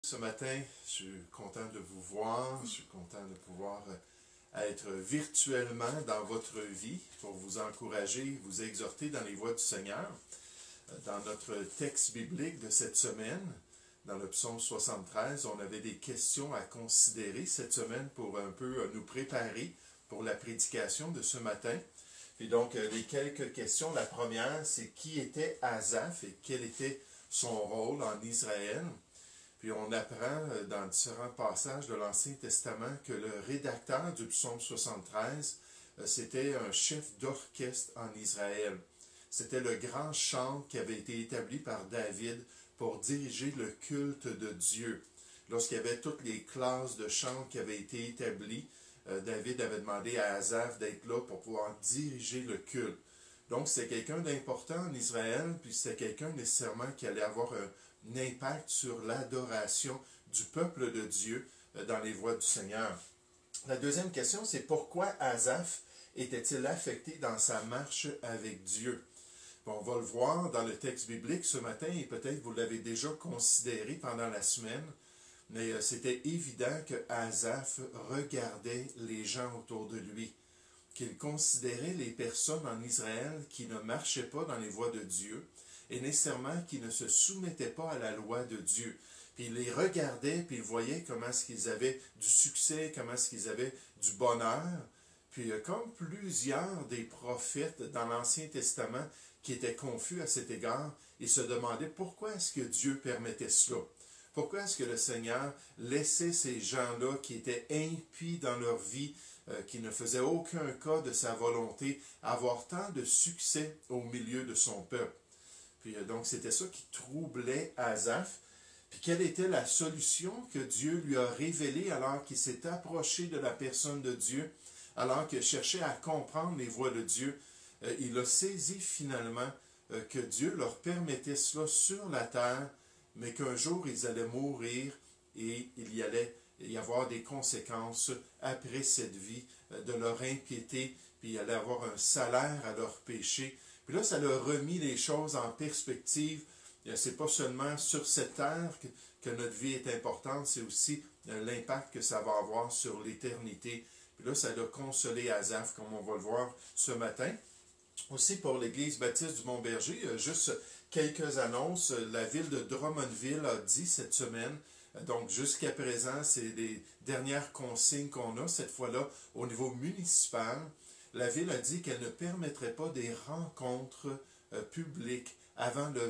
Ce matin, je suis content de vous voir, je suis content de pouvoir être virtuellement dans votre vie pour vous encourager, vous exhorter dans les voies du Seigneur. Dans notre texte biblique de cette semaine, dans le psaume 73, on avait des questions à considérer cette semaine pour un peu nous préparer pour la prédication de ce matin. Et donc, les quelques questions, la première, c'est qui était Asaph et quel était son rôle en Israël. Puis on apprend dans différents passages de l'Ancien Testament que le rédacteur du psaume 73, c'était un chef d'orchestre en Israël. C'était le grand chantre qui avait été établi par David pour diriger le culte de Dieu. Lorsqu'il y avait toutes les classes de chant qui avaient été établies, David avait demandé à Asaph d'être là pour pouvoir diriger le culte. Donc c'était quelqu'un d'important en Israël, puis c'était quelqu'un nécessairement qui allait avoir un impact sur l'adoration du peuple de Dieu dans les voies du Seigneur. La deuxième question, c'est pourquoi Asaph était-il affecté dans sa marche avec Dieu? Bon, on va le voir dans le texte biblique ce matin, et peut-être vous l'avez déjà considéré pendant la semaine, mais c'était évident que Asaph regardait les gens autour de lui, qu'il considérait les personnes en Israël qui ne marchaient pas dans les voies de Dieu, et nécessairement qui ne se soumettaient pas à la loi de Dieu. Puis il les regardait, puis il voyait comment est-ce qu'ils avaient du succès, comment est-ce qu'ils avaient du bonheur. Puis comme plusieurs des prophètes dans l'Ancien Testament qui étaient confus à cet égard, ils se demandaient pourquoi est-ce que Dieu permettait cela. Pourquoi est-ce que le Seigneur laissait ces gens-là qui étaient impies dans leur vie, qui ne faisaient aucun cas de sa volonté, avoir tant de succès au milieu de son peuple? Puis donc c'était ça qui troublait Asaph. Puis quelle était la solution que Dieu lui a révélée alors qu'il s'est approché de la personne de Dieu, alors qu'il cherchait à comprendre les voies de Dieu? Il a saisi finalement que Dieu leur permettait cela sur la terre, mais qu'un jour ils allaient mourir et il y allait y avoir des conséquences après cette vie de leur impiété, puis il allait avoir un salaire à leur péché. Puis là, ça leur a remis les choses en perspective. C'est pas seulement sur cette terre que notre vie est importante, c'est aussi l'impact que ça va avoir sur l'éternité. Puis là, ça l'a consolé Asaph, comme on va le voir ce matin. Aussi pour l'Église baptiste du Mont-Berger, juste quelques annonces. La ville de Drummondville a dit cette semaine, donc jusqu'à présent, c'est les dernières consignes qu'on a, cette fois-là, au niveau municipal. La ville a dit qu'elle ne permettrait pas des rencontres publiques avant le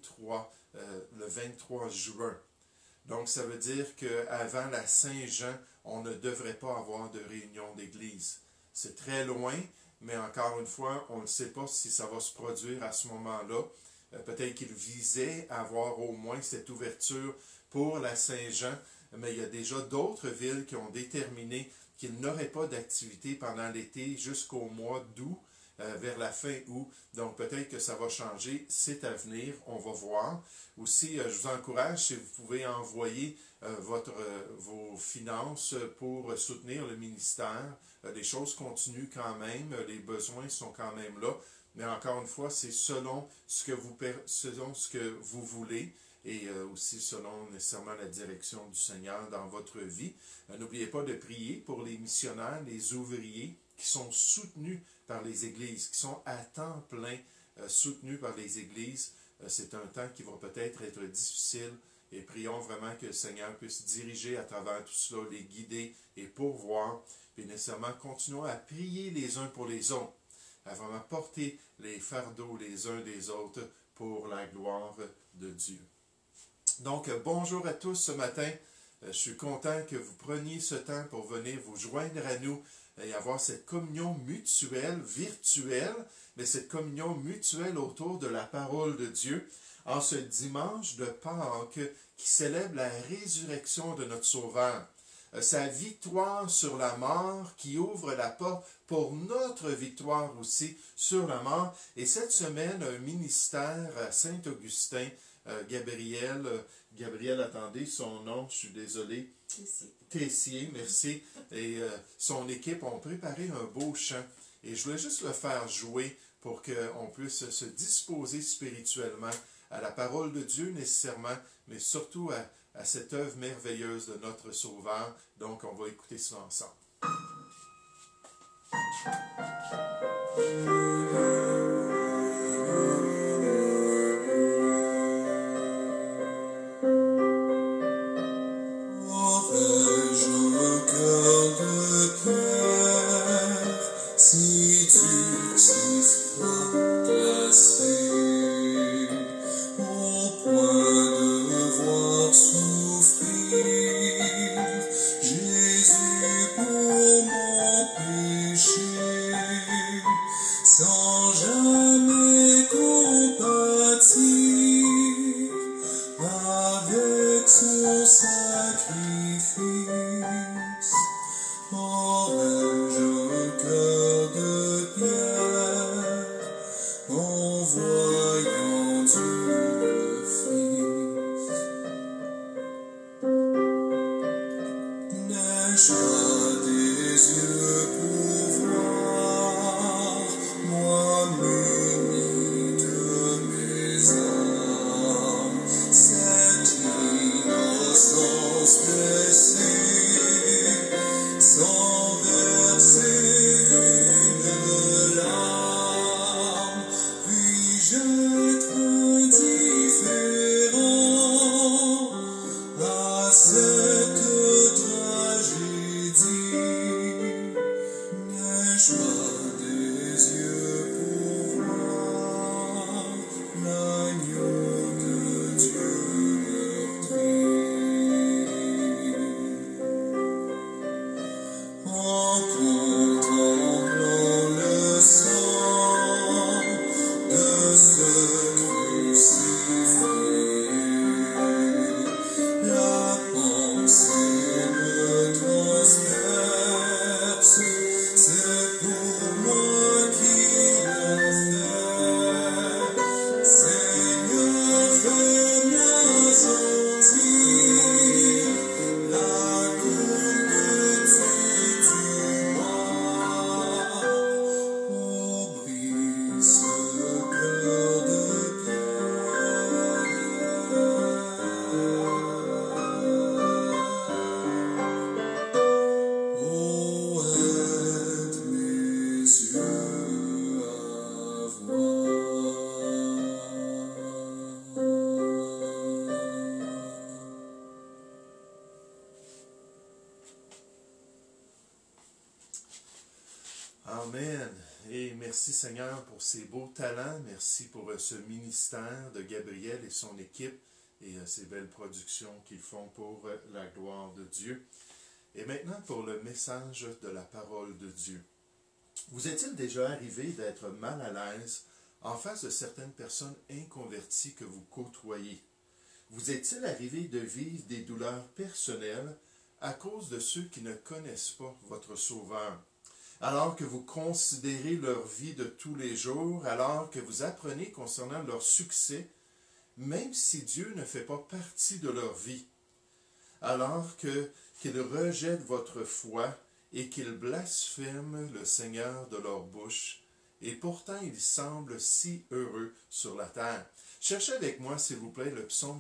23 juin. Donc, ça veut dire qu'avant la Saint-Jean, on ne devrait pas avoir de réunion d'église. C'est très loin, mais encore une fois, on ne sait pas si ça va se produire à ce moment-là. Peut-être qu'il visait à avoir au moins cette ouverture pour la Saint-Jean, mais il y a déjà d'autres villes qui ont déterminé qu'ils n'auraient pas d'activité pendant l'été jusqu'au mois d'août, vers la fin août. Donc peut-être que ça va changer, c'est à venir, on va voir. Aussi, je vous encourage, si vous pouvez envoyer vos finances pour soutenir le ministère. Les choses continuent quand même, les besoins sont quand même là, mais encore une fois, c'est selon ce que vous voulez, et aussi selon nécessairement la direction du Seigneur dans votre vie. N'oubliez pas de prier pour les missionnaires, les ouvriers qui sont soutenus par les églises, qui sont à temps plein soutenus par les églises. C'est un temps qui va peut-être être difficile, et prions vraiment que le Seigneur puisse diriger à travers tout cela, les guider et pourvoir, puis nécessairement continuons à prier les uns pour les autres, à vraiment porter les fardeaux les uns des autres pour la gloire de Dieu. Donc, bonjour à tous ce matin. Je suis content que vous preniez ce temps pour venir vous joindre à nous et avoir cette communion mutuelle, virtuelle, mais cette communion mutuelle autour de la parole de Dieu en ce dimanche de Pâques qui célèbre la résurrection de notre Sauveur. Sa victoire sur la mort qui ouvre la porte pour notre victoire aussi sur la mort. Et cette semaine, un ministère à Saint-Augustin, Gabriel, attendez, son nom, je suis désolé. Tessier, merci. Et son équipe ont préparé un beau chant. Et je voulais juste le faire jouer pour qu'on puisse se disposer spirituellement à la parole de Dieu nécessairement, mais surtout à cette œuvre merveilleuse de notre Sauveur. Donc, on va écouter cela ensemble. Si tu t'y feras glacer, au point de voir souffrir Jésus pour mon péché, sans jamais compatir avec son sacrifice. Aurais-je un cœur de pierre en voyant Dieu le Fils? N'ai-je pas des yeux pour voir, moi muni de mes âmes, cette innocence blessée, sans verser une larme? Puis-je être indifférent à cette tragédie? N'ai-je pas des yeux pour voir l'agneau de Dieu meurtri? En contemplant le sang de ce crucifié, la pensée me transperce, c'est pour moi qu'il l'a fait. Seigneur, fais-moi sentir la courbe du noir, où brille ce cœur de pierre. Oh, aide mes yeux à voir. Amen. Et merci Seigneur pour ces beaux talents. Merci pour ce ministère de Gabriel et son équipe et ces belles productions qu'ils font pour la gloire de Dieu. Et maintenant pour le message de la parole de Dieu. Vous est-il déjà arrivé d'être mal à l'aise en face de certaines personnes inconverties que vous côtoyez? Vous est-il arrivé de vivre des douleurs personnelles à cause de ceux qui ne connaissent pas votre Sauveur? Alors que vous considérez leur vie de tous les jours, alors que vous apprenez concernant leur succès, même si Dieu ne fait pas partie de leur vie, alors qu'ils rejettent votre foi et qu'ils blasphèment le Seigneur de leur bouche, et pourtant ils semblent si heureux sur la terre. Cherchez avec moi, s'il vous plaît, le psaume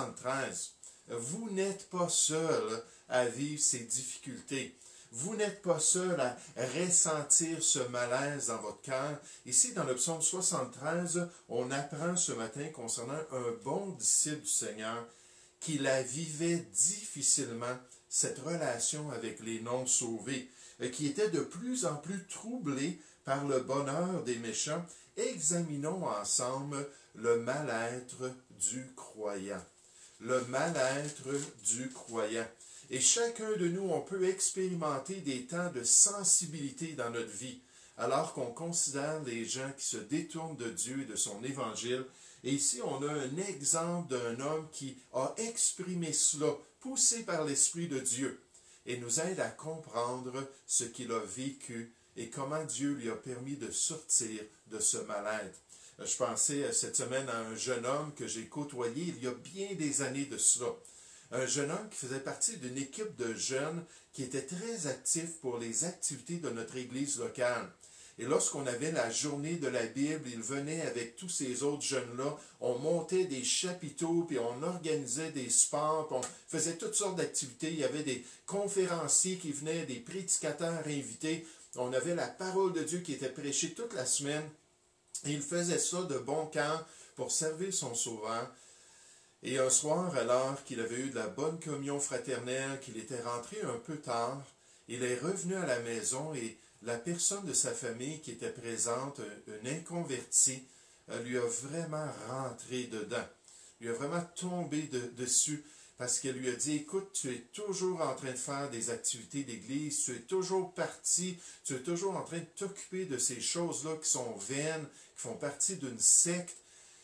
73. Vous n'êtes pas seul à vivre ces difficultés. Vous n'êtes pas seul à ressentir ce malaise dans votre cœur. Ici, dans le psaume 73, on apprend ce matin concernant un bon disciple du Seigneur qui la vivait difficilement, cette relation avec les non-sauvés, qui était de plus en plus troublé par le bonheur des méchants. Examinons ensemble le mal-être du croyant. Le mal-être du croyant. Et chacun de nous, on peut expérimenter des temps de sensibilité dans notre vie, alors qu'on considère les gens qui se détournent de Dieu et de son évangile. Et ici, on a un exemple d'un homme qui a exprimé cela, poussé par l'Esprit de Dieu, et nous aide à comprendre ce qu'il a vécu et comment Dieu lui a permis de sortir de ce mal-être. Je pensais cette semaine à un jeune homme que j'ai côtoyé il y a bien des années de cela. Un jeune homme qui faisait partie d'une équipe de jeunes qui était très actif pour les activités de notre église locale. Et lorsqu'on avait la journée de la Bible, il venait avec tous ces autres jeunes-là. On montait des chapiteaux, puis on organisait des sports, puis on faisait toutes sortes d'activités. Il y avait des conférenciers qui venaient, des prédicateurs invités. On avait la parole de Dieu qui était prêchée toute la semaine. Et il faisait ça de bon cœur pour servir son Sauveur. Et un soir, alors qu'il avait eu de la bonne communion fraternelle, qu'il était rentré un peu tard, il est revenu à la maison et la personne de sa famille qui était présente, un inconverti, lui a vraiment rentré dedans. Lui a vraiment tombé dessus parce qu'elle lui a dit, écoute, tu es toujours en train de faire des activités d'église, tu es toujours parti, tu es toujours en train de t'occuper de ces choses-là qui sont vaines, qui font partie d'une secte.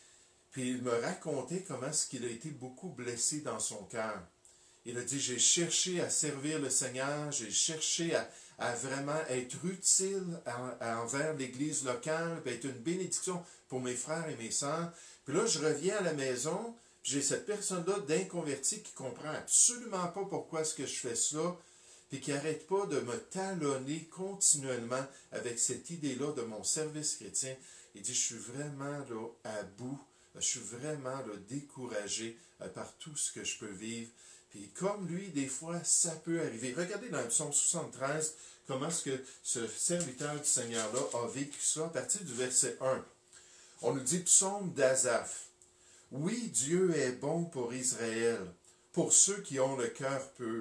Puis il me racontait comment est-ce qu'il a été beaucoup blessé dans son cœur. Il a dit, j'ai cherché à servir le Seigneur, j'ai cherché à vraiment être utile envers l'Église locale, puis être une bénédiction pour mes frères et mes sœurs. Puis là, je reviens à la maison, puis j'ai cette personne-là d'inconverti qui comprend absolument pas pourquoi est-ce que je fais ça, puis qui n'arrête pas de me talonner continuellement avec cette idée-là de mon service chrétien. Il dit, je suis vraiment là à bout, je suis vraiment là découragé par tout ce que je peux vivre. Puis comme lui, des fois, ça peut arriver. Regardez dans le psaume 73, comment est-ce que ce serviteur du Seigneur-là a vécu ça à partir du verset 1. On nous dit psaume d'Asaph. Oui, Dieu est bon pour Israël, pour ceux qui ont le cœur pur.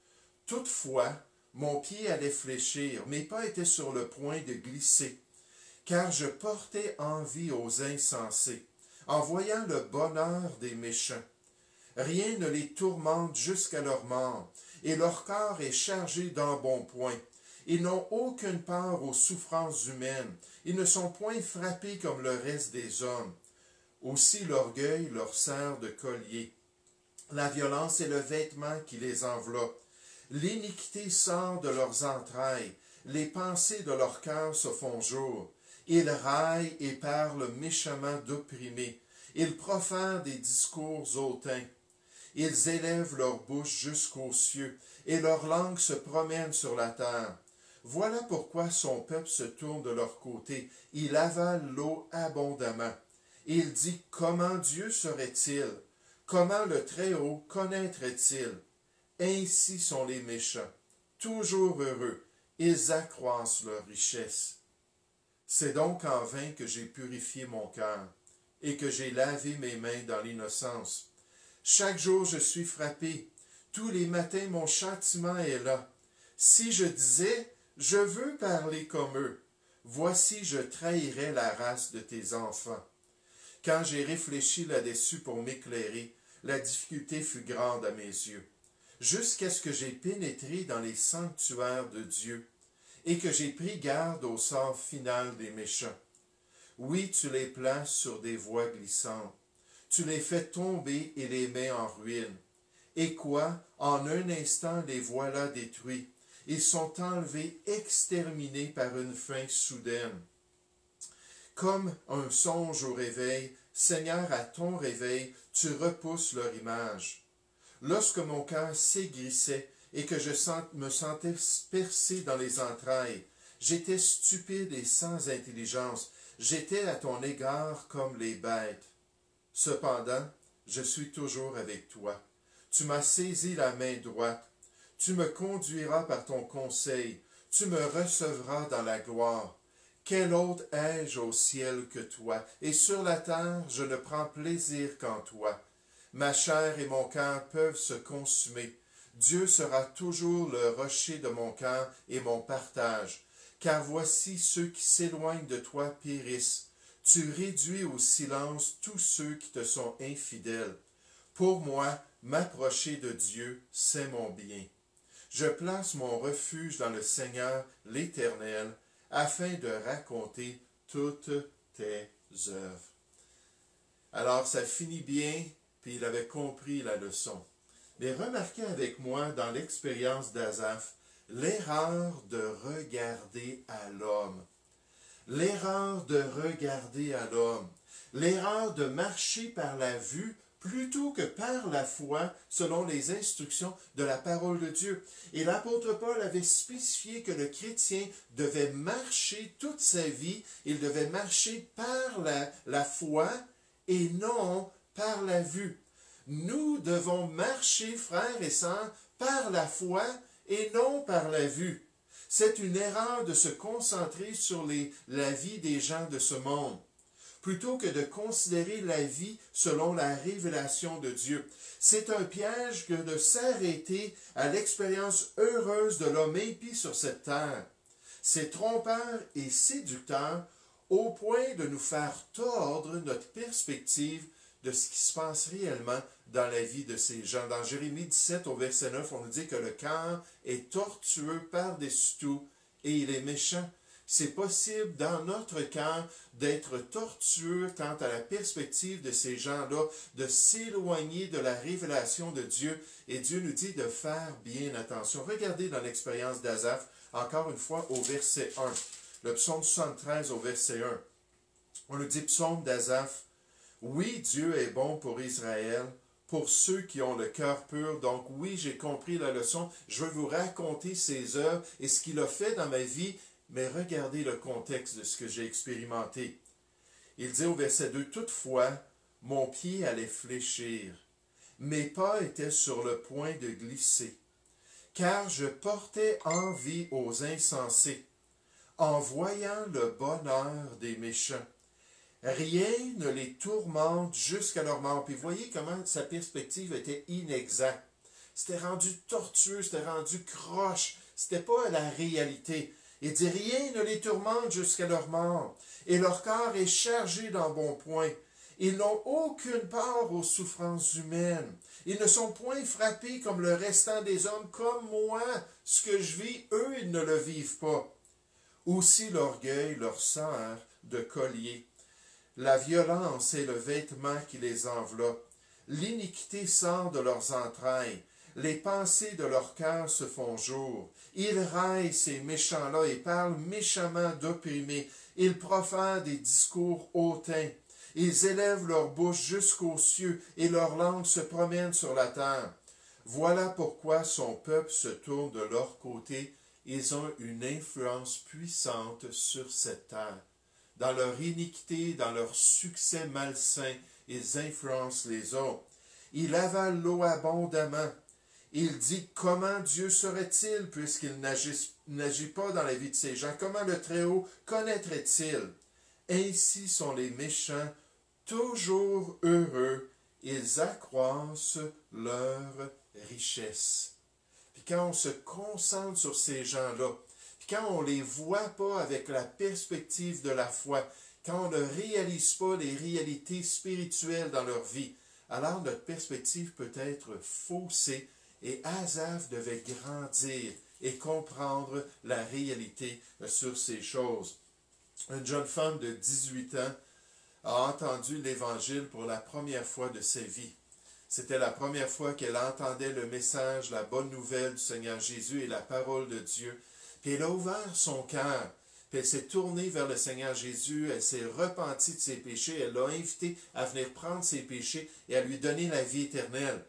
Toutefois, mon pied allait fléchir, mes pas étaient sur le point de glisser, car je portais envie aux insensés, en voyant le bonheur des méchants. Rien ne les tourmente jusqu'à leur mort, et leur corps est chargé d'embonpoint. Ils n'ont aucune part aux souffrances humaines, ils ne sont point frappés comme le reste des hommes. Aussi l'orgueil leur sert de collier. La violence est le vêtement qui les enveloppe. L'iniquité sort de leurs entrailles, les pensées de leur cœur se font jour. Ils raillent et parlent méchamment d'opprimés. Ils profèrent des discours hautains. Ils élèvent leur bouche jusqu'aux cieux, et leur langue se promène sur la terre. Voilà pourquoi son peuple se tourne de leur côté. Il avale l'eau abondamment. Il dit, comment Dieu serait-il? Comment le Très-Haut connaîtrait-il? Ainsi sont les méchants, toujours heureux. Ils accroissent leur richesse. C'est donc en vain que j'ai purifié mon cœur, et que j'ai lavé mes mains dans l'innocence. Chaque jour je suis frappé. Tous les matins mon châtiment est là. Si je disais, je veux parler comme eux, voici je trahirais la race de tes enfants. Quand j'ai réfléchi là-dessus pour m'éclairer, la difficulté fut grande à mes yeux, jusqu'à ce que j'ai pénétré dans les sanctuaires de Dieu, et que j'ai pris garde au sort final des méchants. Oui, tu les places sur des voies glissantes. Tu les fais tomber et les mets en ruine. Et quoi, en un instant les voilà détruits. Ils sont enlevés, exterminés par une fin soudaine. Comme un songe au réveil, Seigneur, à ton réveil, tu repousses leur image. Lorsque mon cœur s'aigrissait et que je me sentais percé dans les entrailles, j'étais stupide et sans intelligence. J'étais à ton égard comme les bêtes. Cependant, je suis toujours avec toi. Tu m'as saisi la main droite. Tu me conduiras par ton conseil. Tu me recevras dans la gloire. Quel autre ai-je au ciel que toi? Et sur la terre, je ne prends plaisir qu'en toi. Ma chair et mon cœur peuvent se consumer. Dieu sera toujours le rocher de mon cœur et mon partage. Car voici ceux qui s'éloignent de toi périssent. Tu réduis au silence tous ceux qui te sont infidèles. Pour moi, m'approcher de Dieu, c'est mon bien. Je place mon refuge dans le Seigneur, l'Éternel, afin de raconter toutes tes œuvres. Alors ça finit bien, puis il avait compris la leçon. Mais remarquez avec moi dans l'expérience d'Asaph, l'erreur de regarder à l'homme. L'erreur de regarder à l'homme. L'erreur de marcher par la vue plutôt que par la foi, selon les instructions de la parole de Dieu. Et l'apôtre Paul avait spécifié que le chrétien devait marcher toute sa vie, il devait marcher par la foi et non par la vue. Nous devons marcher, frères et sœurs, par la foi et non par la vue. C'est une erreur de se concentrer sur la vie des gens de ce monde, plutôt que de considérer la vie selon la révélation de Dieu. C'est un piège que de s'arrêter à l'expérience heureuse de l'homme impie sur cette terre. C'est trompeur et séducteur au point de nous faire tordre notre perspective de ce qui se passe réellement dans la vie de ces gens. Dans Jérémie 17, au verset 9, on nous dit que le cœur est tortueux par-dessus tout et il est méchant. C'est possible dans notre cœur d'être tortueux quant à la perspective de ces gens-là, de s'éloigner de la révélation de Dieu. Et Dieu nous dit de faire bien attention. Regardez dans l'expérience d'Asaph, encore une fois au verset 1. Le psaume 73 au verset 1. On nous dit psaume d'Asaph. Oui, Dieu est bon pour Israël, pour ceux qui ont le cœur pur. Donc oui, j'ai compris la leçon. Je veux vous raconter ses œuvres et ce qu'il a fait dans ma vie. Mais regardez le contexte de ce que j'ai expérimenté. Il dit au verset 2, « Toutefois, mon pied allait fléchir. Mes pas étaient sur le point de glisser. Car je portais envie aux insensés, en voyant le bonheur des méchants. Rien ne les tourmente jusqu'à leur mort. » Puis voyez comment sa perspective était inexacte. C'était rendu tortueux, c'était rendu croche. C'était pas la réalité. Il dit, rien ne les tourmente jusqu'à leur mort, et leur corps est chargé d'embonpoint. Ils n'ont aucune part aux souffrances humaines. Ils ne sont point frappés comme le restant des hommes, comme moi. Ce que je vis, eux, ils ne le vivent pas. Aussi l'orgueil leur sert de collier. La violence est le vêtement qui les enveloppe. L'iniquité sort de leurs entrailles. Les pensées de leur cœur se font jour. Ils raillent ces méchants-là et parlent méchamment d'opprimés. Ils profèrent des discours hautains. Ils élèvent leur bouche jusqu'aux cieux et leur langue se promène sur la terre. Voilà pourquoi son peuple se tourne de leur côté. Ils ont une influence puissante sur cette terre. Dans leur iniquité, dans leur succès malsain, ils influencent les autres. Ils avalent l'eau abondamment. Il dit, comment Dieu serait-il puisqu'il n'agit pas dans la vie de ces gens? Comment le Très-Haut connaîtrait-il? Ainsi sont les méchants, toujours heureux, ils accroissent leur richesse. Puis quand on se concentre sur ces gens-là, puis quand on ne les voit pas avec la perspective de la foi, quand on ne réalise pas les réalités spirituelles dans leur vie, alors notre perspective peut être faussée. Et Asaph devait grandir et comprendre la réalité sur ces choses. Une jeune femme de 18 ans a entendu l'Évangile pour la première fois de sa vie. C'était la première fois qu'elle entendait le message, la bonne nouvelle du Seigneur Jésus et la parole de Dieu. Puis elle a ouvert son cœur. Puis elle s'est tournée vers le Seigneur Jésus, elle s'est repentie de ses péchés, elle l'a invité à venir prendre ses péchés et à lui donner la vie éternelle.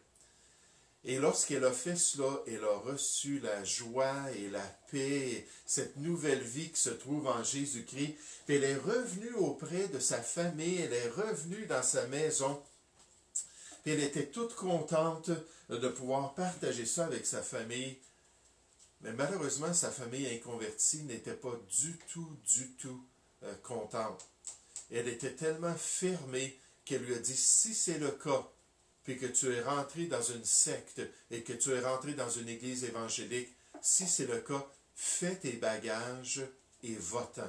Et lorsqu'elle a fait cela, elle a reçu la joie et la paix, cette nouvelle vie qui se trouve en Jésus-Christ. Puis elle est revenue auprès de sa famille, elle est revenue dans sa maison. Puis elle était toute contente de pouvoir partager ça avec sa famille. Mais malheureusement, sa famille inconvertie n'était pas du tout contente. Elle était tellement fermée qu'elle lui a dit, si c'est le cas, puis que tu es rentré dans une secte et que tu es rentré dans une église évangélique, si c'est le cas, fais tes bagages et va-t'en.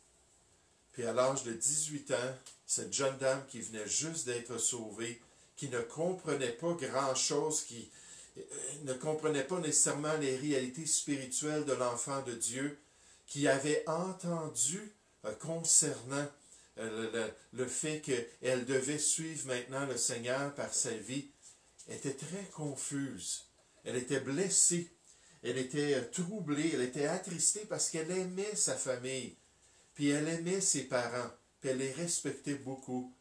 Puis à l'âge de 18 ans, cette jeune dame qui venait juste d'être sauvée, qui ne comprenait pas grand-chose, qui ne comprenait pas nécessairement les réalités spirituelles de l'enfant de Dieu, qui avait entendu concernant le fait qu'elle devait suivre maintenant le Seigneur par sa vie, était très confuse. Elle était blessée, elle était troublée, elle était attristée parce qu'elle aimait sa famille, puis elle aimait ses parents, puis elle les respectait beaucoup.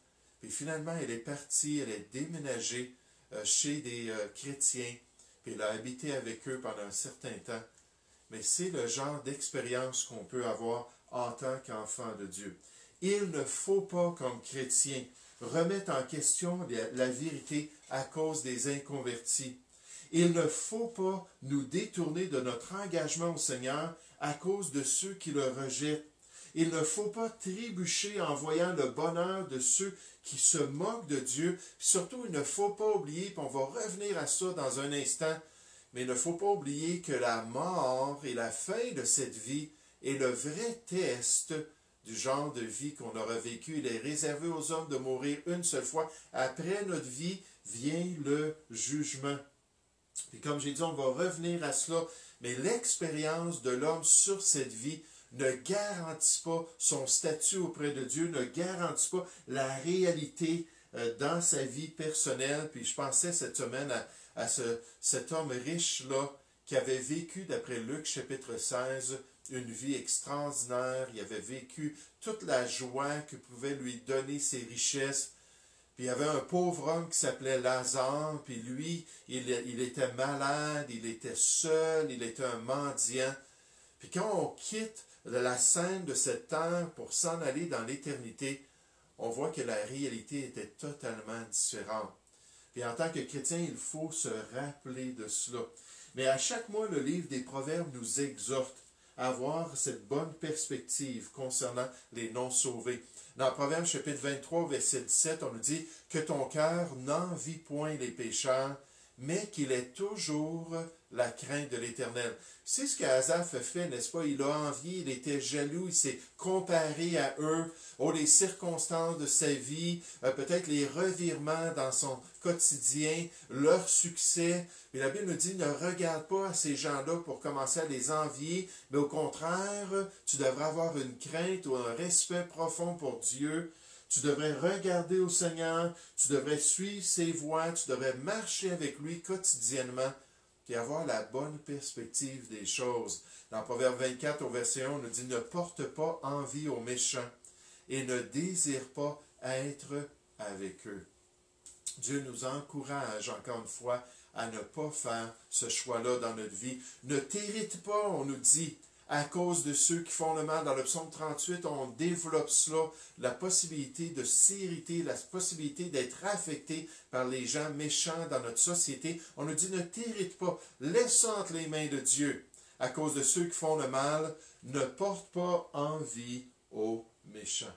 Puis finalement, elle est partie, elle est déménagée chez des chrétiens, puis elle a habité avec eux pendant un certain temps. Mais c'est le genre d'expérience qu'on peut avoir en tant qu'enfant de Dieu. Il ne faut pas, comme chrétien, remettre en question la vérité à cause des inconvertis. Il ne faut pas nous détourner de notre engagement au Seigneur à cause de ceux qui le rejettent. Il ne faut pas trébucher en voyant le bonheur de ceux qui se moquent de Dieu. Puis surtout, il ne faut pas oublier, puis on va revenir à ça dans un instant, mais il ne faut pas oublier que la mort et la fin de cette vie est le vrai test du genre de vie qu'on aura vécu. Il est réservé aux hommes de mourir une seule fois. Après notre vie vient le jugement. Puis comme j'ai dit, on va revenir à cela, mais l'expérience de l'homme sur cette vie ne garantit pas son statut auprès de Dieu, ne garantit pas la réalité dans sa vie personnelle. Puis je pensais cette semaine à cet homme riche-là qui avait vécu, d'après Luc chapitre 16, une vie extraordinaire. Il avait vécu toute la joie que pouvaient lui donner ses richesses. Puis il y avait un pauvre homme qui s'appelait Lazare, puis lui, il était malade, il était seul, il était un mendiant. Puis quand on quitte la scène de cette terre pour s'en aller dans l'éternité, on voit que la réalité était totalement différente. Puis en tant que chrétien, il faut se rappeler de cela. Mais à chaque mois, le livre des Proverbes nous exhorte à avoir cette bonne perspective concernant les non-sauvés. Dans Proverbes chapitre 23, verset 17, on nous dit que ton cœur n'envie point les pécheurs, mais qu'il ait toujours la crainte de l'Éternel. C'est ce qu'Asaph a fait, n'est-ce pas? Il a envié, il était jaloux, il s'est comparé à eux, les circonstances de sa vie, peut-être les revirements dans son quotidien, leur succès. Et la Bible nous dit, ne regarde pas à ces gens-là pour commencer à les envier, mais au contraire, tu devrais avoir une crainte ou un respect profond pour Dieu. Tu devrais regarder au Seigneur, tu devrais suivre ses voies, tu devrais marcher avec lui quotidiennement et avoir la bonne perspective des choses. Dans Proverbe 24, au verset 1, on nous dit « Ne porte pas envie aux méchants et ne désire pas être avec eux. » Dieu nous encourage encore une fois à ne pas faire ce choix-là dans notre vie. Ne t'irrite pas, on nous dit, à cause de ceux qui font le mal. Dans le psaume 38, on développe cela, la possibilité de s'irriter, la possibilité d'être affecté par les gens méchants dans notre société. On nous dit, ne t'irrite pas, laisse ça entre les mains de Dieu. À cause de ceux qui font le mal, ne porte pas envie aux méchants.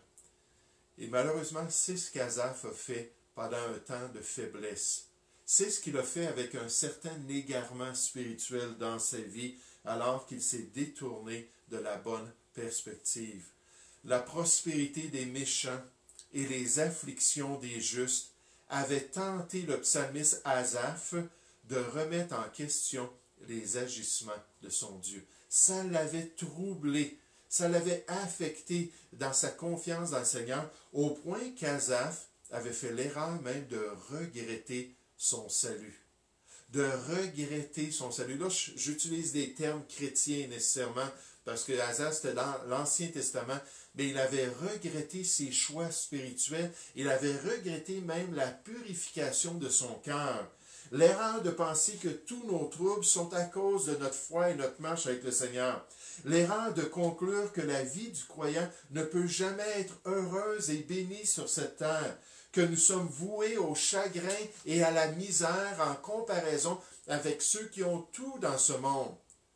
Et malheureusement, c'est ce qu'Asaph a fait pendant un temps de faiblesse. C'est ce qu'il a fait avec un certain égarement spirituel dans sa vie, alors qu'il s'est détourné de la bonne perspective. La prospérité des méchants et les afflictions des justes avaient tenté le psalmiste Asaph de remettre en question les agissements de son Dieu. Ça l'avait troublé, ça l'avait affecté dans sa confiance dans le Seigneur, au point qu'Asaph avait fait l'erreur même de regretter son salut. De regretter son salut. Là, j'utilise des termes chrétiens nécessairement, parce que Asaph, c'était dans l'Ancien Testament, mais il avait regretté ses choix spirituels, il avait regretté même la purification de son cœur. L'erreur de penser que tous nos troubles sont à cause de notre foi et notre marche avec le Seigneur. L'erreur de conclure que la vie du croyant ne peut jamais être heureuse et bénie sur cette terre, que nous sommes voués au chagrin et à la misère en comparaison avec ceux qui ont tout dans ce monde.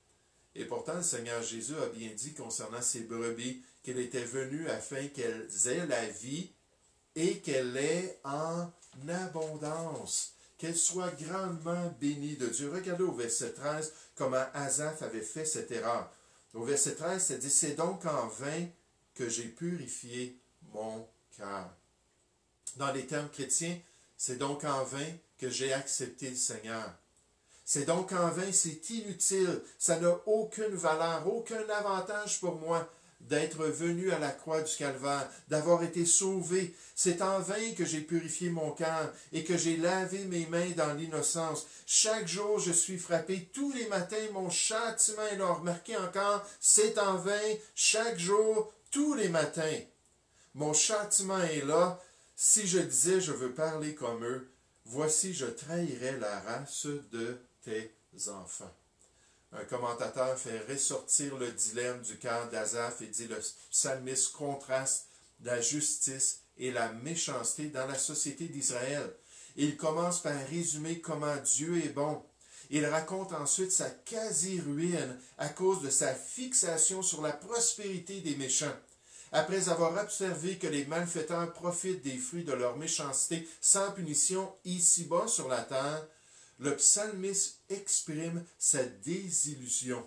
Et pourtant, le Seigneur Jésus a bien dit concernant ces brebis qu'il était venu afin qu'elles aient la vie et qu'elle ait en abondance, qu'elles soient grandement bénies de Dieu. Regardez au verset 13 comment Asaph avait fait cette erreur. Au verset 13, ça dit « C'est donc en vain que j'ai purifié mon cœur. » Dans les termes chrétiens, c'est donc en vain que j'ai accepté le Seigneur. C'est donc en vain, c'est inutile, ça n'a aucune valeur, aucun avantage pour moi d'être venu à la croix du Calvaire, d'avoir été sauvé. C'est en vain que j'ai purifié mon cœur et que j'ai lavé mes mains dans l'innocence. Chaque jour, je suis frappé. Tous les matins, mon châtiment est là. Remarquez encore, c'est en vain, chaque jour, tous les matins. Mon châtiment est là. Si je disais, je veux parler comme eux, voici, je trahirais la race de tes enfants. Un commentateur fait ressortir le dilemme du cœur d'Asaph et dit le psalmiste contraste la justice et la méchanceté dans la société d'Israël. Il commence par résumer comment Dieu est bon. Il raconte ensuite sa quasi-ruine à cause de sa fixation sur la prospérité des méchants. Après avoir observé que les malfaiteurs profitent des fruits de leur méchanceté sans punition ici-bas sur la terre, le psalmiste exprime sa désillusion,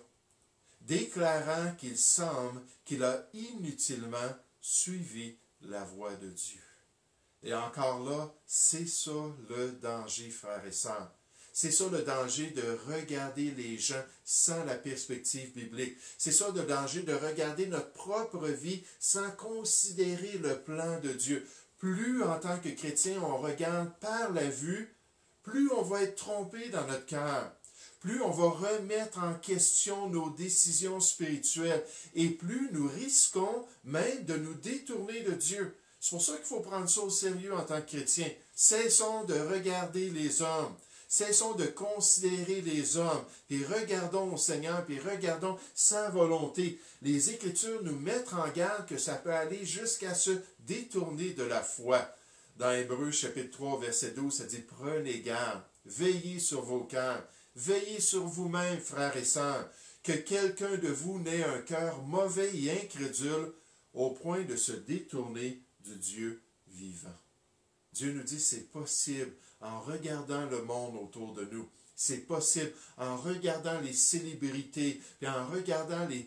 déclarant qu'il semble qu'il a inutilement suivi la voie de Dieu. Et encore là, c'est ça le danger, frères et sœurs. C'est ça le danger de regarder les gens sans la perspective biblique. C'est ça le danger de regarder notre propre vie sans considérer le plan de Dieu. Plus en tant que chrétien on regarde par la vue, plus on va être trompé dans notre cœur. Plus on va remettre en question nos décisions spirituelles et plus nous risquons même de nous détourner de Dieu. C'est pour ça qu'il faut prendre ça au sérieux en tant que chrétien. Cessons de regarder les hommes. Cessons de considérer les hommes, puis regardons au Seigneur, puis regardons sa volonté. Les Écritures nous mettent en garde que ça peut aller jusqu'à se détourner de la foi. Dans Hébreux chapitre 3, verset 12, ça dit « Prenez garde, veillez sur vos cœurs, veillez sur vous-même, frères et sœurs, que quelqu'un de vous n'ait un cœur mauvais et incrédule au point de se détourner du Dieu vivant. » Dieu nous dit c'est possible en regardant le monde autour de nous. C'est possible en regardant les célébrités, puis en regardant les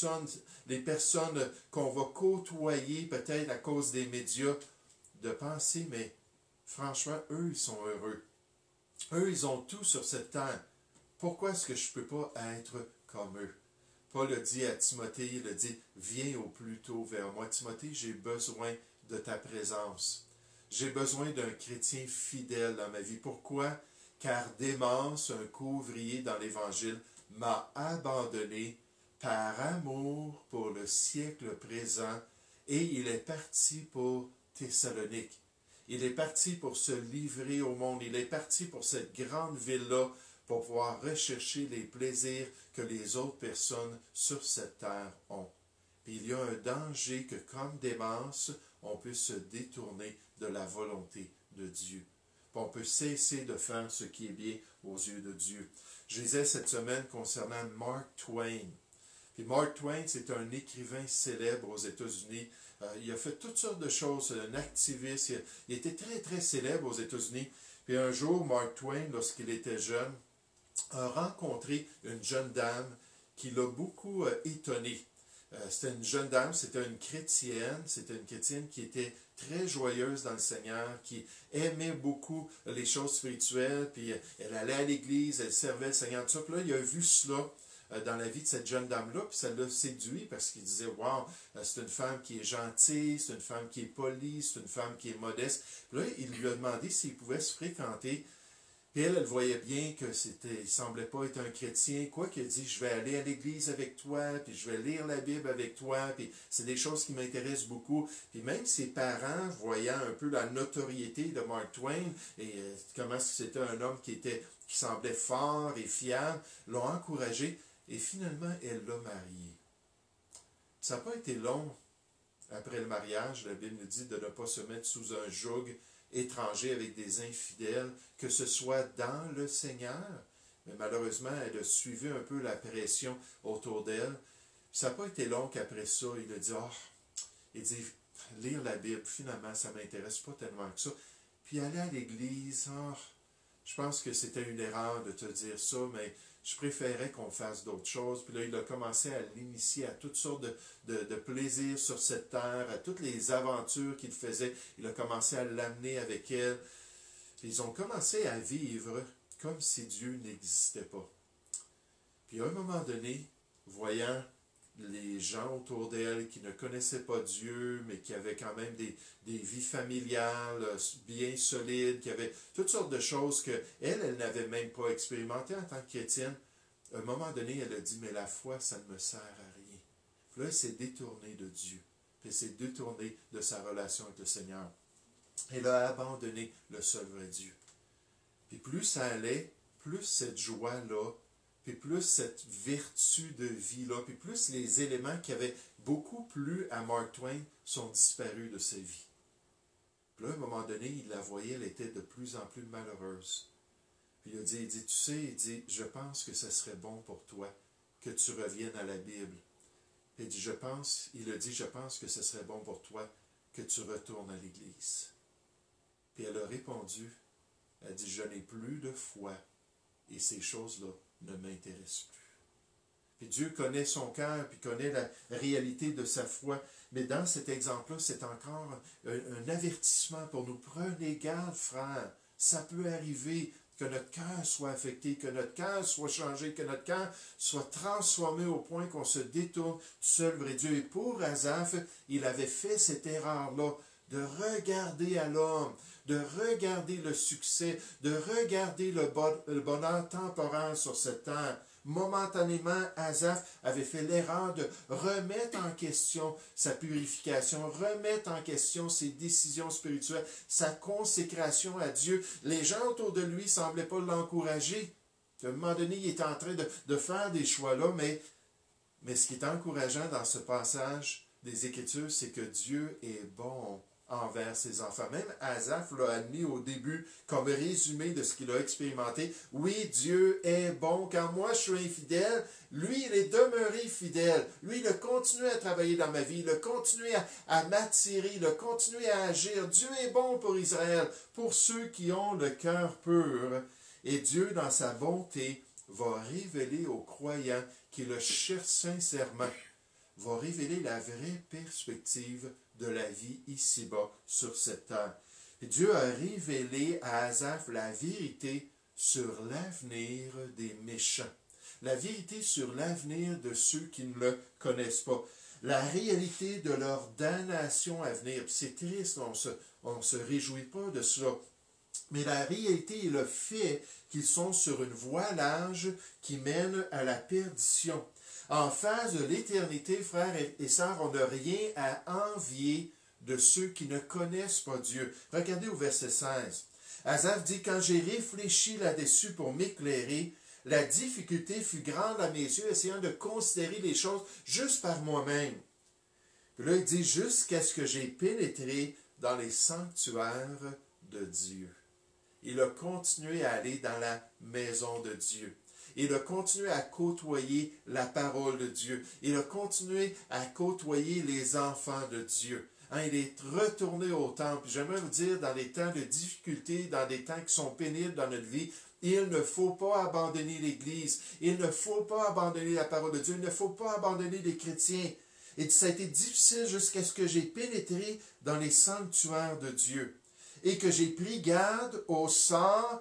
personnes qu'on va côtoyer peut-être à cause des médias, de penser, mais franchement, eux, ils sont heureux. Eux, ils ont tout sur cette terre. Pourquoi est-ce que je ne peux pas être comme eux? Paul le dit à Timothée, il le dit, viens au plus tôt vers moi. Timothée, j'ai besoin de ta présence. J'ai besoin d'un chrétien fidèle dans ma vie. Pourquoi? Car Démence, un co-ouvrier dans l'Évangile, m'a abandonné par amour pour le siècle présent et il est parti pour Thessalonique. Il est parti pour se livrer au monde. Il est parti pour cette grande ville-là pour pouvoir rechercher les plaisirs que les autres personnes sur cette terre ont. Puis il y a un danger que comme Démence, on peut se détourner de la volonté de Dieu. Puis on peut cesser de faire ce qui est bien aux yeux de Dieu. Je lisais cette semaine concernant Mark Twain. Puis Mark Twain, c'est un écrivain célèbre aux États-Unis. Il a fait toutes sortes de choses, un activiste. Il était très, très célèbre aux États-Unis. Puis un jour, Mark Twain, lorsqu'il était jeune, a rencontré une jeune dame qui l'a beaucoup étonné. C'était une jeune dame, c'était une chrétienne qui était très joyeuse dans le Seigneur, qui aimait beaucoup les choses spirituelles, puis elle allait à l'église, elle servait le Seigneur, tout ça. Puis là, il a vu cela dans la vie de cette jeune dame-là, puis ça l'a séduit parce qu'il disait, wow, c'est une femme qui est gentille, c'est une femme qui est polie, c'est une femme qui est modeste. Puis là, il lui a demandé s'il pouvait se fréquenter. Puis elle voyait bien que il semblait pas être un chrétien, quoi qu'il dit, je vais aller à l'église avec toi, puis je vais lire la Bible avec toi, puis c'est des choses qui m'intéressent beaucoup. Puis même ses parents, voyant un peu la notoriété de Mark Twain, et comment c'était un homme qui semblait fort et fiable, l'ont encouragé, et finalement, elle l'a marié. Ça n'a pas été long après le mariage, la Bible nous dit de ne pas se mettre sous un joug étranger avec des infidèles, que ce soit dans le Seigneur, mais malheureusement, elle a suivi un peu la pression autour d'elle. Ça n'a pas été long qu'après ça, il a dit, il dit, lire la Bible, finalement, ça ne m'intéresse pas tellement que ça. Puis aller à l'église, je pense que c'était une erreur de te dire ça, mais je préférais qu'on fasse d'autres choses. Puis là, il a commencé à l'initier à toutes sortes de plaisirs sur cette terre, à toutes les aventures qu'il faisait. Il a commencé à l'amener avec elle. Puis ils ont commencé à vivre comme si Dieu n'existait pas. Puis à un moment donné, voyant les gens autour d'elle qui ne connaissaient pas Dieu, mais qui avaient quand même des vies familiales bien solides, qui avaient toutes sortes de choses qu'elle n'avait même pas expérimentées en tant que chrétienne. À un moment donné, elle a dit, mais la foi, ça ne me sert à rien. Puis là, elle s'est détournée de Dieu. Puis elle s'est détournée de sa relation avec le Seigneur. Elle a abandonné le seul vrai Dieu. Puis plus ça allait, plus cette joie-là, puis plus cette vertu de vie-là, puis plus les éléments qui avaient beaucoup plu à Mark Twain sont disparus de sa vie. Puis là, à un moment donné, il la voyait, elle était de plus en plus malheureuse. Puis il dit, tu sais, il dit, je pense que ce serait bon pour toi que tu reviennes à la Bible. Il dit, je pense que ce serait bon pour toi que tu retournes à l'Église. Puis elle a répondu, elle dit, je n'ai plus de foi et ces choses-là ne m'intéressent plus. Puis Dieu connaît son cœur, puis connaît la réalité de sa foi. Mais dans cet exemple-là, c'est encore un avertissement pour nous. Prenez garde, frères. Ça peut arriver que notre cœur soit affecté, que notre cœur soit changé, que notre cœur soit transformé au point qu'on se détourne du seul vrai Dieu. Et pour Asaph, il avait fait cette erreur-là, de regarder à l'homme, de regarder le succès, de regarder le bonheur temporaire sur cette terre. Momentanément, Asaph avait fait l'erreur de remettre en question sa purification, remettre en question ses décisions spirituelles, sa consécration à Dieu. Les gens autour de lui ne semblaient pas l'encourager. À un moment donné, il était en train de faire des choix-là, mais ce qui est encourageant dans ce passage des Écritures, c'est que Dieu est bon envers ses enfants. Même Asaph l'a admis au début comme résumé de ce qu'il a expérimenté. Oui, Dieu est bon. Quand moi je suis infidèle, lui, il est demeuré fidèle. Lui, il a continué à travailler dans ma vie. Il a continué à m'attirer. Il a continué à agir. Dieu est bon pour Israël, pour ceux qui ont le cœur pur. Et Dieu, dans sa bonté, va révéler aux croyants qui le cherchent sincèrement, va révéler la vraie perspective de la vie ici-bas sur cette terre. Et Dieu a révélé à Asaph la vérité sur l'avenir des méchants. La vérité sur l'avenir de ceux qui ne le connaissent pas. La réalité de leur damnation à venir. C'est triste, on ne se réjouit pas de cela. Mais la réalité est le fait qu'ils sont sur une voie large qui mène à la perdition. En face de l'éternité, frères et sœurs, on n'a rien à envier de ceux qui ne connaissent pas Dieu. Regardez au verset 16. Asaph dit, « Quand j'ai réfléchi là-dessus pour m'éclairer, la difficulté fut grande à mes yeux, essayant de considérer les choses juste par moi-même. » Puis là, il dit, « Jusqu'à ce que j'ai pénétré dans les sanctuaires de Dieu. » Il a continué à aller dans la maison de Dieu. Il a continué à côtoyer la parole de Dieu. Il a continué à côtoyer les enfants de Dieu. Il est retourné au temple. J'aimerais vous dire, dans les temps de difficulté, dans des temps qui sont pénibles dans notre vie, il ne faut pas abandonner l'Église. Il ne faut pas abandonner la parole de Dieu. Il ne faut pas abandonner les chrétiens. Et ça a été difficile jusqu'à ce que j'ai pénétré dans les sanctuaires de Dieu et que j'ai pris garde au sort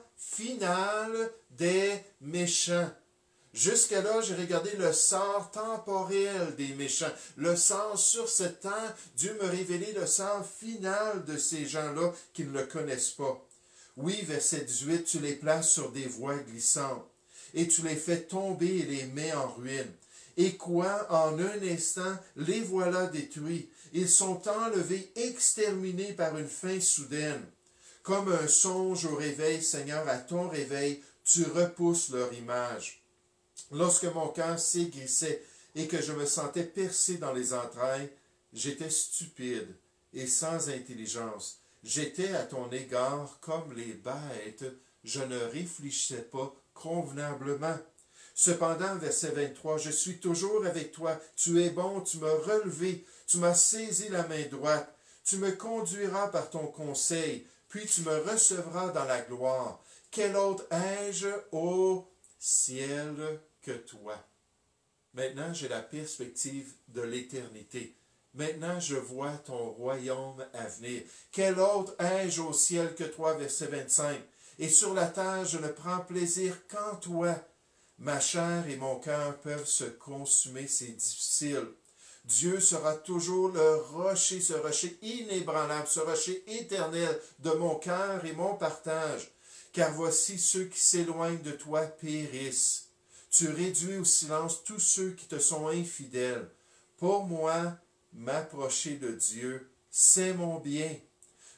final des méchants. Jusqu'à là, j'ai regardé le sort temporel des méchants, le sort sur cette terre. Dieu me révélait le sort final de ces gens-là qui ne le connaissent pas. Oui, verset 18, tu les places sur des voies glissantes et tu les fais tomber et les mets en ruine. Et quoi, en un instant, les voilà détruits. Ils sont enlevés, exterminés par une fin soudaine. Comme un songe au réveil, Seigneur, à ton réveil, tu repousses leur image. Lorsque mon cœur s'aigrissait et que je me sentais percé dans les entrailles, j'étais stupide et sans intelligence. J'étais à ton égard comme les bêtes, je ne réfléchissais pas convenablement. Cependant, verset 23, je suis toujours avec toi, tu es bon, tu m'as relevé, tu m'as saisi la main droite, tu me conduiras par ton conseil, puis tu me recevras dans la gloire. Quel autre ai-je au ciel que toi? Maintenant, j'ai la perspective de l'éternité. Maintenant, je vois ton royaume à venir. Quel autre ai-je au ciel que toi? Verset 25. Et sur la terre, je ne prends plaisir qu'en toi. Ma chair et mon cœur peuvent se consumer, c'est difficile. Dieu sera toujours le rocher, ce rocher inébranlable, ce rocher éternel de mon cœur et mon partage. Car voici ceux qui s'éloignent de toi périssent. Tu réduis au silence tous ceux qui te sont infidèles. Pour moi, m'approcher de Dieu, c'est mon bien.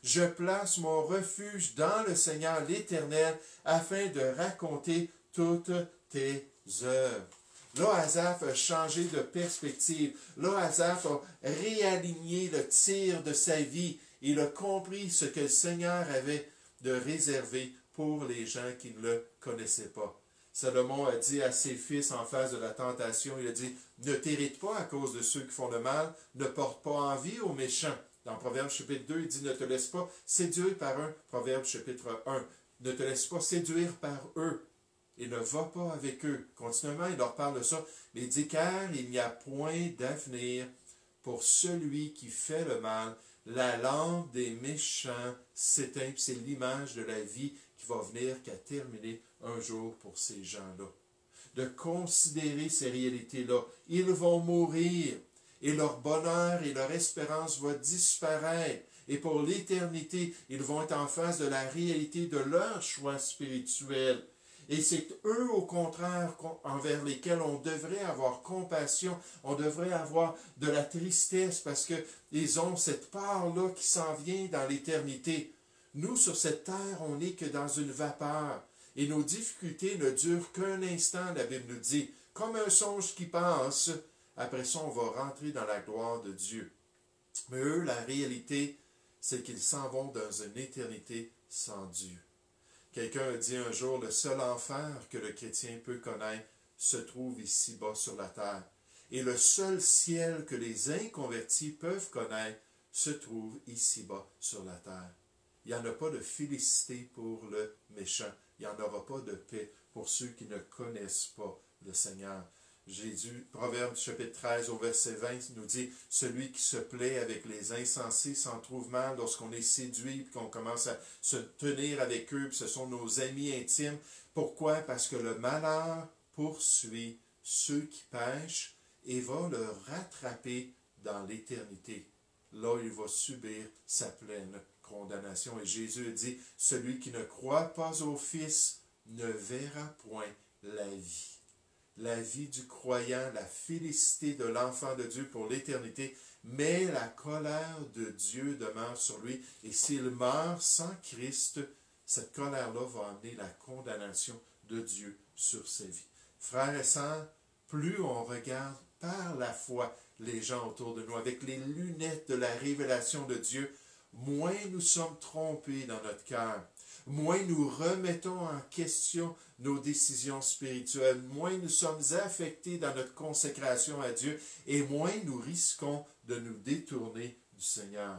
Je place mon refuge dans le Seigneur l'Éternel afin de raconter toutes tes œuvres. Là, Asaph a changé de perspective. Là, Asaph a réaligné le tir de sa vie. Il a compris ce que le Seigneur avait de réservé pour les gens qui ne le connaissaient pas. Salomon a dit à ses fils en face de la tentation, il a dit, ne t'irrite pas à cause de ceux qui font le mal, ne porte pas envie aux méchants. Dans Proverbe chapitre 2, il dit, ne te laisse pas séduire par eux. Proverbe chapitre 1, ne te laisse pas séduire par eux. Et ne va pas avec eux. Continuellement, il leur parle de ça. Mais il dit, car il n'y a point d'avenir pour celui qui fait le mal. La lampe des méchants s'éteint. C'est l'image de la vie qui va venir qu'à terminer un jour pour ces gens-là. De considérer ces réalités-là. Ils vont mourir. Et leur bonheur et leur espérance vont disparaître. Et pour l'éternité, ils vont être en face de la réalité de leur choix spirituel. Et c'est eux, au contraire, envers lesquels on devrait avoir compassion, on devrait avoir de la tristesse parce qu'ils ont cette part-là qui s'en vient dans l'éternité. Nous, sur cette terre, on n'est que dans une vapeur. Et nos difficultés ne durent qu'un instant, la Bible nous dit, comme un songe qui passe. Après ça, on va rentrer dans la gloire de Dieu. Mais eux, la réalité, c'est qu'ils s'en vont dans une éternité sans Dieu. Quelqu'un a dit un jour, le seul enfer que le chrétien peut connaître se trouve ici-bas sur la terre. Et le seul ciel que les inconvertis peuvent connaître se trouve ici-bas sur la terre. Il n'y en a pas de félicité pour le méchant. Il n'y en aura pas de paix pour ceux qui ne connaissent pas le Seigneur. Jésus, Proverbe chapitre 13 au verset 20 nous dit « Celui qui se plaît avec les insensés s'en trouve mal lorsqu'on est séduit et qu'on commence à se tenir avec eux, puis ce sont nos amis intimes. Pourquoi? Parce que le malheur poursuit ceux qui pêchent et va le rattraper dans l'éternité. Là, il va subir sa pleine condamnation. Et Jésus dit « Celui qui ne croit pas au Fils ne verra point la vie. » La vie du croyant, la félicité de l'enfant de Dieu pour l'éternité, mais la colère de Dieu demeure sur lui. Et s'il meurt sans Christ, cette colère-là va amener la condamnation de Dieu sur sa vie. Frères et sœurs, plus on regarde par la foi les gens autour de nous, avec les lunettes de la révélation de Dieu, moins nous sommes trompés dans notre cœur. Moins nous remettons en question nos décisions spirituelles, moins nous sommes affectés dans notre consécration à Dieu et moins nous risquons de nous détourner du Seigneur.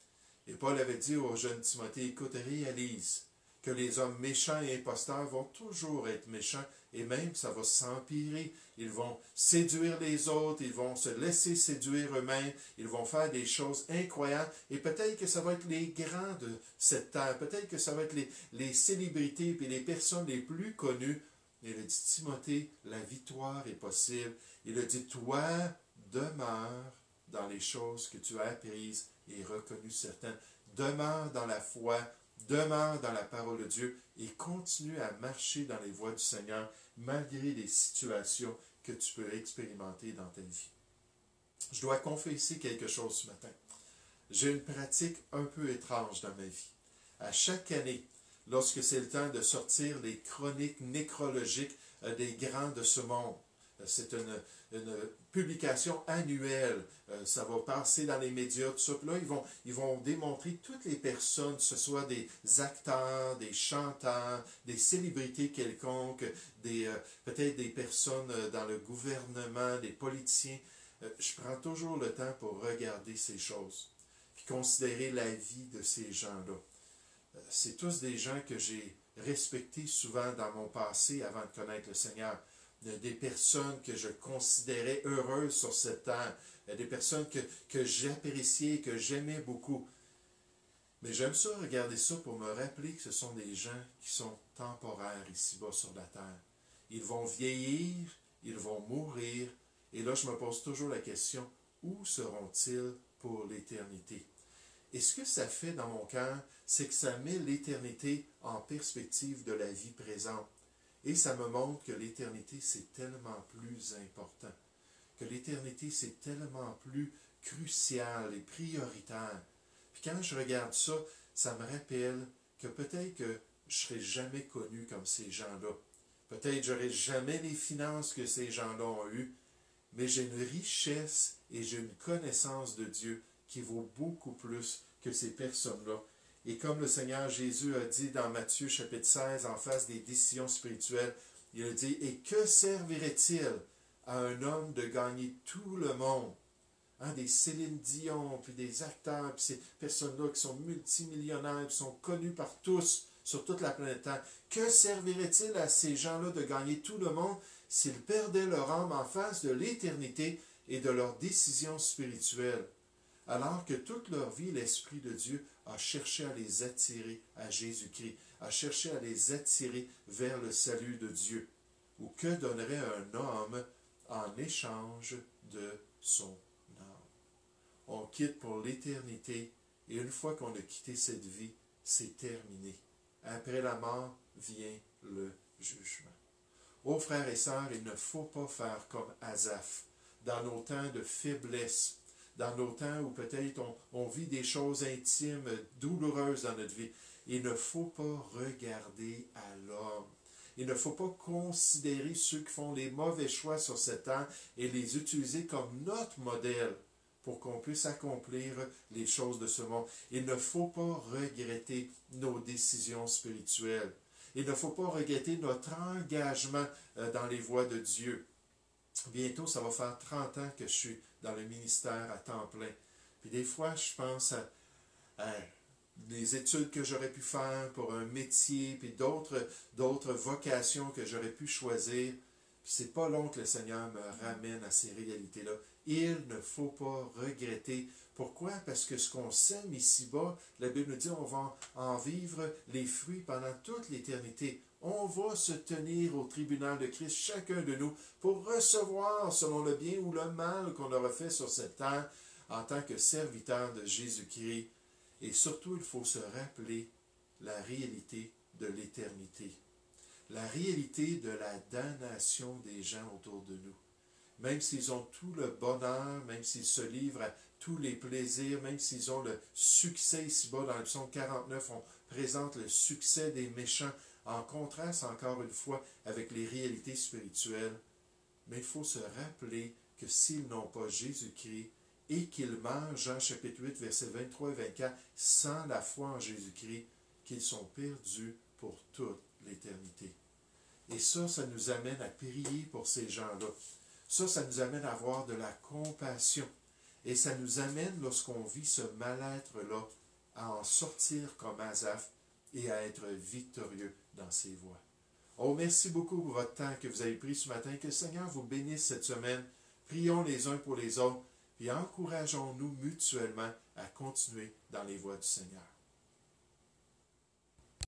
Et Paul avait dit au jeune Timothée, écoute, réalise que les hommes méchants et imposteurs vont toujours être méchants et même ça va s'empirer. Ils vont séduire les autres, ils vont se laisser séduire eux-mêmes, ils vont faire des choses incroyables et peut-être que ça va être les grands de cette terre, peut-être que ça va être les célébrités et les personnes les plus connues. Il a dit, Timothée, la victoire est possible. Il a dit, toi, demeure dans les choses que tu as apprises et reconnues certaines. Demeure dans la foi, demeure dans la parole de Dieu et continue à marcher dans les voies du Seigneur malgré les situations que tu peux expérimenter dans ta vie. Je dois confesser quelque chose ce matin. J'ai une pratique un peu étrange dans ma vie. À chaque année, lorsque c'est le temps de sortir les chroniques nécrologiques des grands de ce monde, c'est une publication annuelle, ça va passer dans les médias, tout ça. Puis là, ils vont démontrer toutes les personnes, que ce soit des acteurs, des chanteurs, des célébrités quelconques, peut-être des personnes dans le gouvernement, des politiciens. Je prends toujours le temps pour regarder ces choses, puis considérer la vie de ces gens-là. C'est tous des gens que j'ai respectés souvent dans mon passé avant de connaître le Seigneur. Des personnes que je considérais heureuses sur cette terre, des personnes que j'appréciais, que j'aimais beaucoup. Mais j'aime ça, regarder ça pour me rappeler que ce sont des gens qui sont temporaires ici-bas sur la terre. Ils vont vieillir, ils vont mourir, et là je me pose toujours la question, où seront-ils pour l'éternité? Et ce que ça fait dans mon cœur, c'est que ça met l'éternité en perspective de la vie présente. Et ça me montre que l'éternité, c'est tellement plus important, que l'éternité, c'est tellement plus crucial et prioritaire. Puis quand je regarde ça, ça me rappelle que peut-être que je ne serai jamais connu comme ces gens-là. Peut-être que je n'aurai jamais les finances que ces gens-là ont eues, mais j'ai une richesse et j'ai une connaissance de Dieu qui vaut beaucoup plus que ces personnes-là. Et comme le Seigneur Jésus a dit dans Matthieu chapitre 16, en face des décisions spirituelles, il a dit, « Et que servirait-il à un homme de gagner tout le monde? » Des Céline Dion, puis des acteurs, puis ces personnes-là qui sont multimillionnaires, qui sont connus par tous sur toute la planète Terre. Que servirait-il à ces gens-là de gagner tout le monde s'ils perdaient leur âme en face de l'éternité et de leurs décisions spirituelles? Alors que toute leur vie, l'Esprit de Dieu a cherché à les attirer à Jésus-Christ, a cherché à les attirer vers le salut de Dieu. Ou que donnerait un homme en échange de son âme? On quitte pour l'éternité, et une fois qu'on a quitté cette vie, c'est terminé. Après la mort vient le jugement. Ô frères et sœurs, il ne faut pas faire comme Asaph, dans nos temps de faiblesse, dans nos temps où peut-être on vit des choses intimes, douloureuses dans notre vie. Il ne faut pas regarder à l'homme. Il ne faut pas considérer ceux qui font les mauvais choix sur cette terre et les utiliser comme notre modèle pour qu'on puisse accomplir les choses de ce monde. Il ne faut pas regretter nos décisions spirituelles. Il ne faut pas regretter notre engagement dans les voies de Dieu. Bientôt, ça va faire 30 ans que je suis dans le ministère à temps plein. Puis des fois, je pense à des études que j'aurais pu faire pour un métier, puis d'autres vocations que j'aurais pu choisir. Puis c'est pas long que le Seigneur me ramène à ces réalités-là. Il ne faut pas regretter. Pourquoi? Parce que ce qu'on sème ici-bas, la Bible nous dit, on va en vivre les fruits pendant toute l'éternité. On va se tenir au tribunal de Christ, chacun de nous, pour recevoir selon le bien ou le mal qu'on aura fait sur cette terre en tant que serviteur de Jésus-Christ. Et surtout, il faut se rappeler la réalité de l'éternité. La réalité de la damnation des gens autour de nous. Même s'ils ont tout le bonheur, même s'ils se livrent à tous les plaisirs, même s'ils ont le succès ici-bas, dans le psaume 49, on présente le succès des méchants, en contraste encore une fois avec les réalités spirituelles. Mais il faut se rappeler que s'ils n'ont pas Jésus-Christ et qu'ils meurent, Jean chapitre 8, versets 23 et 24, sans la foi en Jésus-Christ, qu'ils sont perdus pour toute l'éternité. Et ça nous amène à prier pour ces gens-là. Ça nous amène à avoir de la compassion. Et ça nous amène, lorsqu'on vit ce mal-être-là, à en sortir comme Asaph et à être victorieux dans ses voies. Oh, merci beaucoup pour votre temps que vous avez pris ce matin. Que le Seigneur vous bénisse cette semaine. Prions les uns pour les autres, puis encourageons-nous mutuellement à continuer dans les voies du Seigneur.